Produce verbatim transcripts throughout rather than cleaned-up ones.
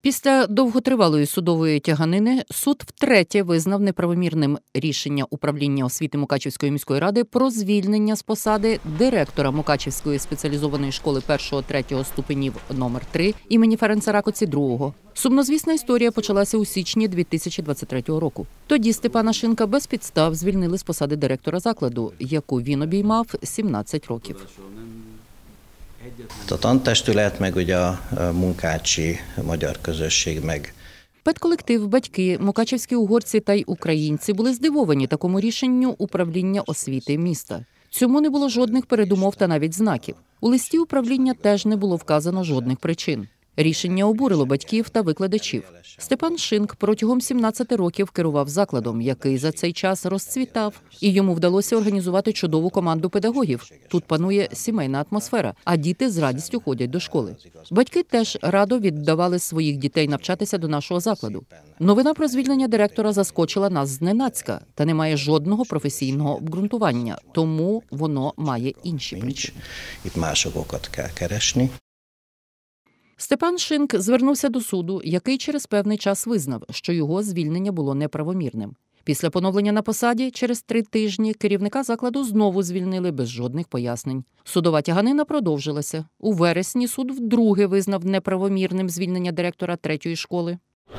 Після довготривалої судової тяганини суд втретє визнав неправомірним рішення управління освіти Мукачівської міської ради про звільнення з посади директора Мукачівської спеціалізованої школи першого-третього ступенів номер три імені Ференца Ракоці другого. Сумнозвісна історія почалася у січні дві тисячі двадцять третього року. Тоді Степана Шинка без підстав звільнили з посади директора закладу, яку він обіймав сімнадцять років. A tantestület, meg ugye a munkácsi magyar közösség meg. Педколектив, батьки, мукачівські угорці та й українці були здивовані такому рішенню управління освіти міста. Цьому не було жодних передумов та навіть знаків. У листі управління теж не було вказано жодних причин. Рішення обурило батьків та викладачів. Степан Шинк протягом сімнадцяти років керував закладом, який за цей час розцвітав, і йому вдалося організувати чудову команду педагогів. Тут панує сімейна атмосфера, а діти з радістю ходять до школи. Батьки теж радо віддавали своїх дітей навчатися до нашого закладу. Новина про звільнення директора заскочила нас зненацька та не має жодного професійного обґрунтування, тому воно має інші причини. Itt mások okat kell keresni. Степан Шинк звернувся до суду, який через певний час визнав, що його звільнення було неправомірним. Після поновлення на посаді через три тижні керівника закладу знову звільнили без жодних пояснень. Судова тяганина продовжилася. У вересні суд вдруге визнав неправомірним звільнення директора третьої школи.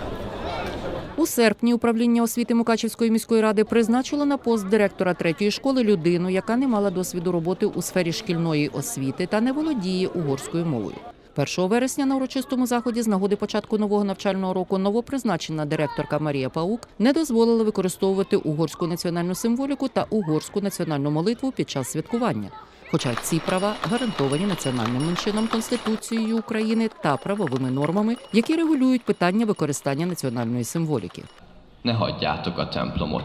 У серпні управління освіти Мукачівської міської ради призначило на пост директора третьої школи людину, яка не мала досвіду роботи у сфері шкільної освіти та не володіє угорською мовою. першого вересня на урочистому заході з нагоди початку нового навчального року новопризначена директорка Марія Паук не дозволила використовувати угорську національну символіку та угорську національну молитву під час святкування. Хоча ці права гарантовані національним меншинам Конституцією України та правовими нормами, які регулюють питання використання національної символіки. Не hagyjátok a templomot.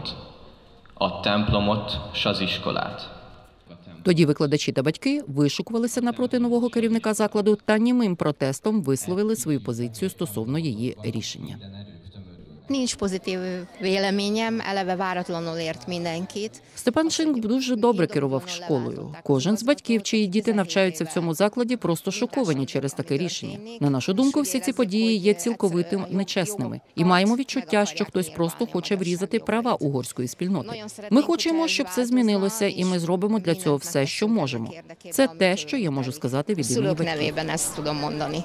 A templomot s az iskolát. Тоді викладачі та батьки вишукувалися напроти нового керівника закладу та німим протестом висловили свою позицію стосовно її рішення. Nincs pozitív véleményem, eleve váratlanul ért mindenkit. Степан Шинк дуже добре керував школою. Кожен з батьків, чиї діти навчаються в цьому закладі, просто шоковані через таке рішення. На нашу думку, всі ці події є цілковито нечесними. І маємо відчуття, що хтось просто хоче врізати права угорської спільноти. Ми хочемо, щоб це змінилося, і ми зробимо для цього все, що можемо. Це те, що я можу сказати від імені батьків.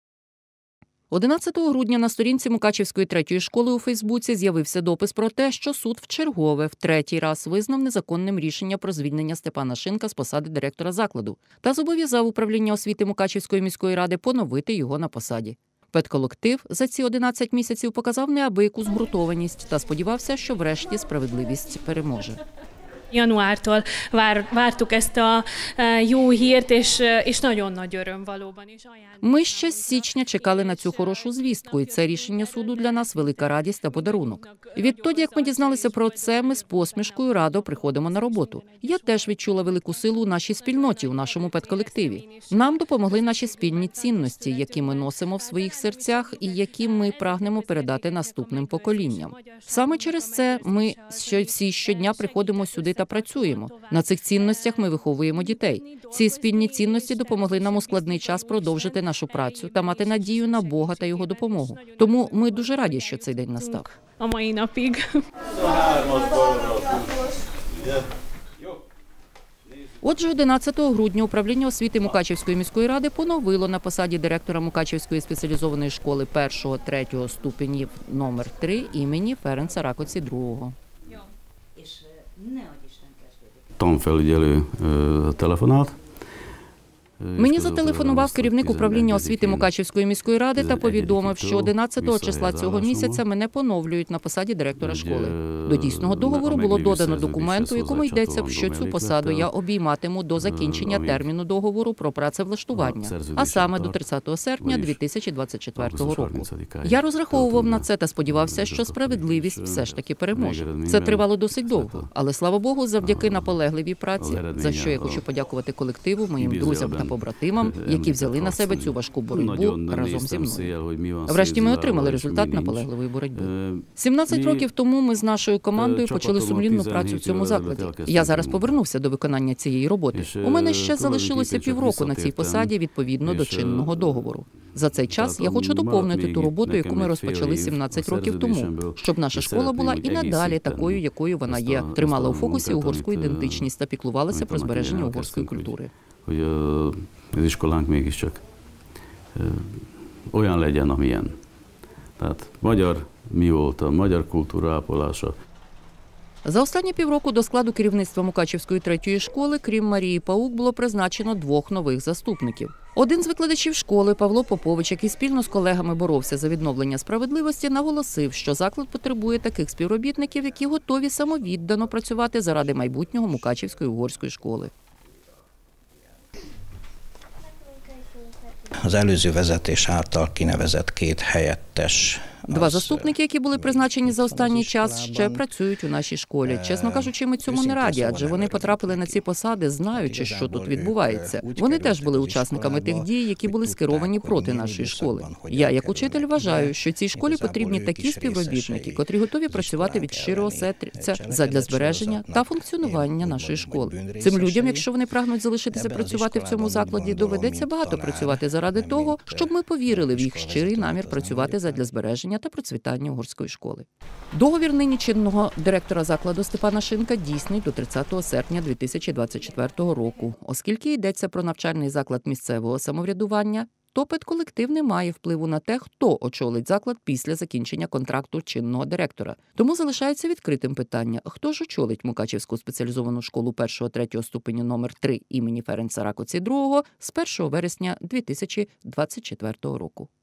одинадцятого грудня на сторінці Мукачівської третьої школи у Фейсбуці з'явився допис про те, що суд вчергове в третій раз визнав незаконним рішення про звільнення Степана Шинка з посади директора закладу та зобов'язав управління освіти Мукачівської міської ради поновити його на посаді. Педколектив за ці одинадцять місяців показав неабияку згуртованість та сподівався, що врешті справедливість переможе. Januártól vár, vártuk ezt a jó hírt, és, és nagyon nagy öröm valóban. Ми ще з січня чекали на цю хорошу звістку, і це рішення суду для нас велика радість та подарунок. Відтоді, як ми дізналися про це, ми з посмішкою радо приходимо на роботу. Я теж відчула велику силу у нашій спільноті, у нашому педколективі. Нам допомогли наші спільні цінності, які ми носимо в своїх серцях і які ми прагнемо передати наступним поколінням. Саме через це ми що всі щодня приходимо сюди та працюємо. На цих цінностях ми виховуємо дітей. Ці спільні цінності допомогли нам у складний час продовжити нашу працю та мати надію на Бога та Його допомогу. Тому ми дуже раді, що цей день настав. Отже, одинадцятого грудня управління освіти Мукачівської міської ради поновило на посаді директора Мукачівської спеціалізованої школи першого-третього ступенів номер три імені Ференца Ракоці другого. Tanfelügyelő telefonált. Мені зателефонував керівник управління освіти Мукачівської міської ради та повідомив, що одинадцятого числа цього місяця мене поновлюють на посаді директора школи. До дійсного договору було додано документ, у якому йдеться, що цю посаду я обійматиму до закінчення терміну договору про працевлаштування, а саме до тридцятого серпня дві тисячі двадцять четвертого року. Я розраховував на це та сподівався, що справедливість все ж таки переможе. Це тривало досить довго, але, слава Богу, завдяки наполегливій праці, за що я хочу подякувати колективу, моїм друзям та побратимам, які взяли на себе цю важку боротьбу разом зі мною. Врешті ми отримали результат наполегливої боротьби. сімнадцять років тому ми з нашою командою почали сумлінну працю в цьому закладі. Я зараз повернувся до виконання цієї роботи. У мене ще залишилося півроку на цій посаді відповідно до чинного договору. За цей час я хочу доповнити ту роботу, яку ми розпочали сімнадцять років тому, щоб наша школа була і надалі такою, якою вона є, тримала у фокусі угорську ідентичність та піклувалася про збереження угорської культури. Hogy az iskolánk mégiscsak olyan legyen, amilyen. Tehát magyar mi volt, a magyar kultúra ápolása. За останні півроку до складу керівництва Мукачівської третьої школи, крім Марії Паук, було призначено двох нових заступників. Один з викладачів школи, Павло Попович, який спільно з колегами боровся за відновлення справедливості, наголосив, що заклад потребує таких співробітників, які готові самовіддано працювати заради майбутнього Мукачівської угорської школи. Az előző vezetés által kinevezett két helyettes. Два заступники, які були призначені за останній час, ще працюють у нашій школі. Чесно кажучи, ми цьому не раді, адже вони потрапили на ці посади, знаючи, що тут відбувається. Вони теж були учасниками тих дій, які були скеровані проти нашої школи. Я, як учитель, вважаю, що цій школі потрібні такі співробітники, котрі готові працювати від щирого серця задля збереження та функціонування нашої школи. Цим людям, якщо вони прагнуть залишитися працювати в цьому закладі, доведеться багато працювати заради того, щоб ми повірили в їх щирий намір працювати задля збереження та процвітання угорської школи. Договір нині чинного директора закладу Степана Шинка дійсний до тридцятого серпня дві тисячі двадцять четвертого року. Оскільки йдеться про навчальний заклад місцевого самоврядування, то педколектив не має впливу на те, хто очолить заклад після закінчення контракту чинного директора. Тому залишається відкритим питання, хто ж очолить Мукачівську спеціалізовану школу першого-третього ступеню номер три імені Ференца Ракоці другого з першого вересня дві тисячі двадцять четвертого року.